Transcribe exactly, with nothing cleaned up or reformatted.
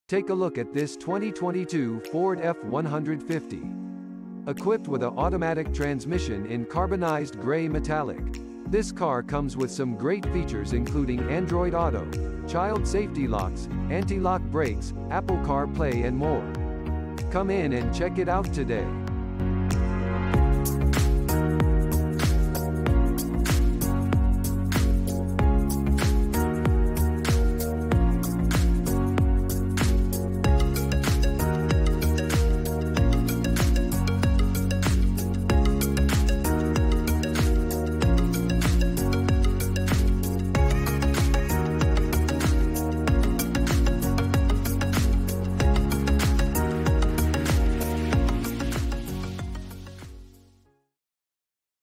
Take a look at this twenty twenty-two Ford F one fifty. Equipped with an automatic transmission in carbonized gray metallic. This car comes with some great features including Android Auto, child safety locks, anti-lock brakes, Apple CarPlay and more. Come in and check it out today.